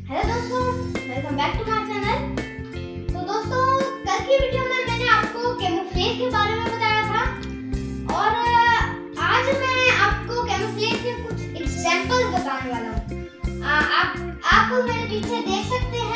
Hello दोस्तों, welcome back to my channel. तो दोस्तों, कल की वीडियो में मैंने आपको कैमोफ्लेज के बारे में बताया था और आज मैं आपको कैमोफ्लेज के कुछ एग्जांपल्स बताने वाला हूँ। आप मेरे पीछे देख सकते हैं